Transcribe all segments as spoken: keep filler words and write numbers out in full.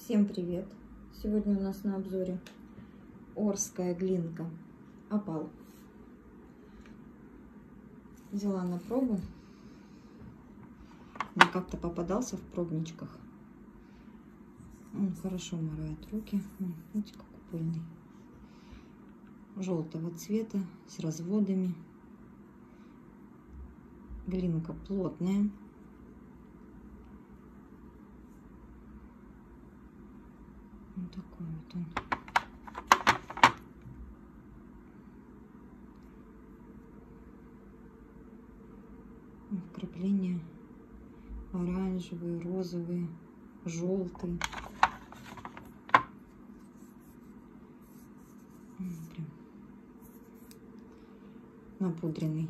Всем привет! Сегодня у нас на обзоре Орская глинка опал. Взяла на пробу. Он как-то попадался в пробничках. Он хорошо морает руки. Видите, как пыльный. Желтого цвета, с разводами. Глинка плотная. Вот такой вот он. Вкрапления оранжевые, розовые, желтые. Прям напудренный.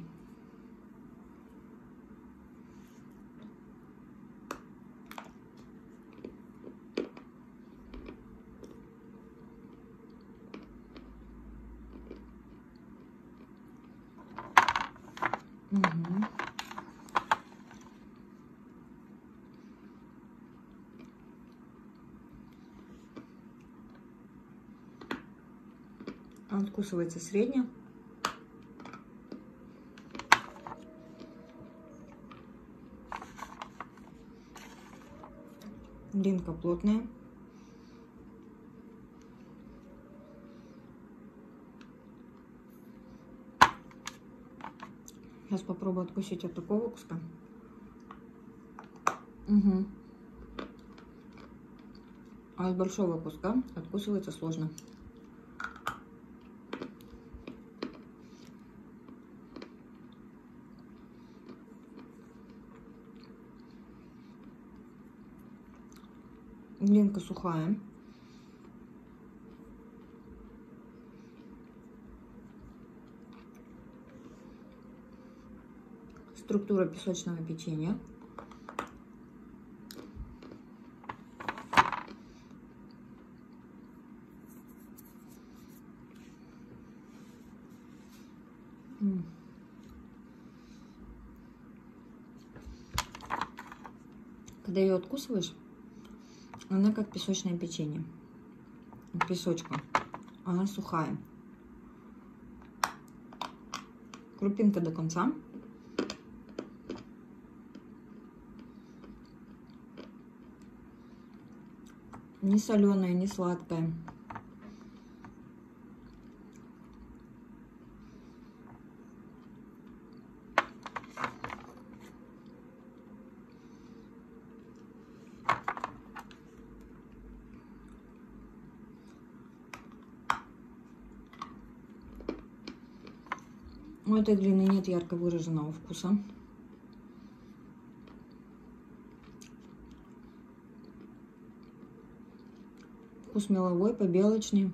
Угу. Откусывается средняя. Глинка плотная. Сейчас попробую откусить от такого куска. Угу. А от большого куска откусывается сложно. Глинка сухая. Структура песочного печенья. Когда ее откусываешь, она как песочное печенье. Песочка. Она сухая. Крупинка до конца. Не соленая, не сладкая. У этой глины нет ярко выраженного вкуса. Вкус меловой, побелочный.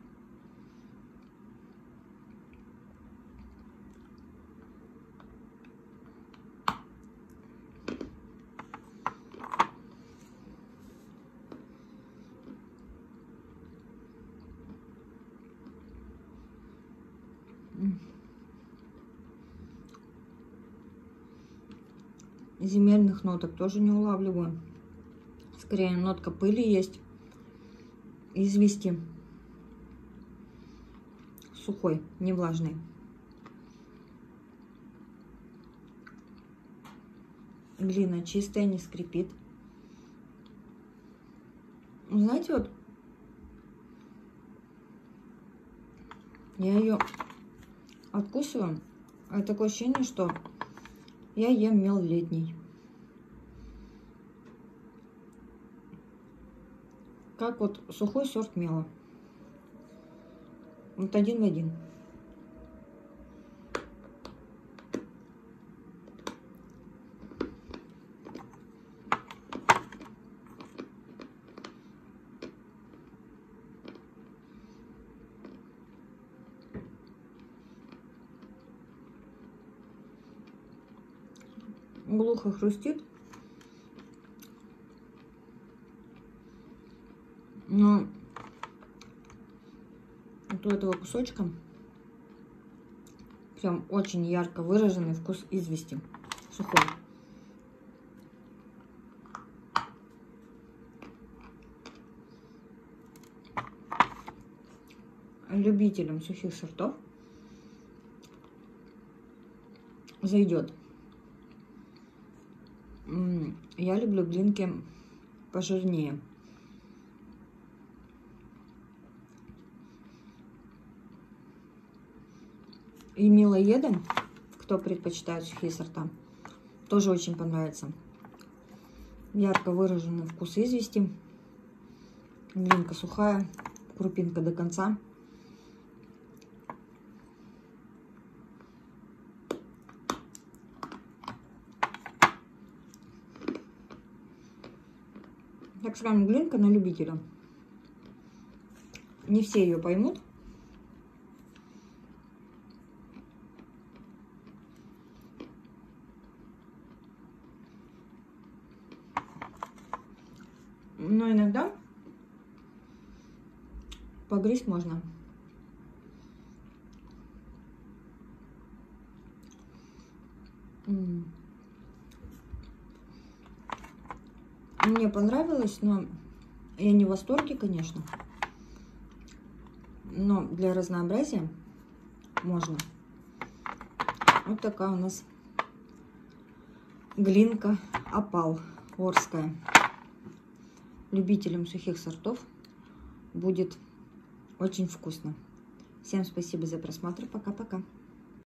Земельных ноток тоже не улавливаю. Скорее, нотка пыли есть. Извести. Сухой, не влажный. Глина чистая, не скрипит. Знаете, вот я ее откусываю, а такое ощущение, что я ем мел летний. Как вот сухой сорт мела. Вот один в один. Глухо хрустит. Но вот у этого кусочка прям очень ярко выраженный вкус извести. Сухой. любителям сухих сортов зайдет. Я люблю глинки пожирнее. И милоедам, кто предпочитает сухие сорта, тоже очень понравится. Ярко выраженный вкус извести. Глинка сухая, крупинка до конца. Так скажем, глинка на любителя. Не все ее поймут. Но иногда погрызть можно. Мне понравилось, но я не в восторге, конечно. Но для разнообразия можно. Вот такая у нас глинка опал орская. Любителям сухих сортов будет очень вкусно. Всем спасибо за просмотр. Пока-пока.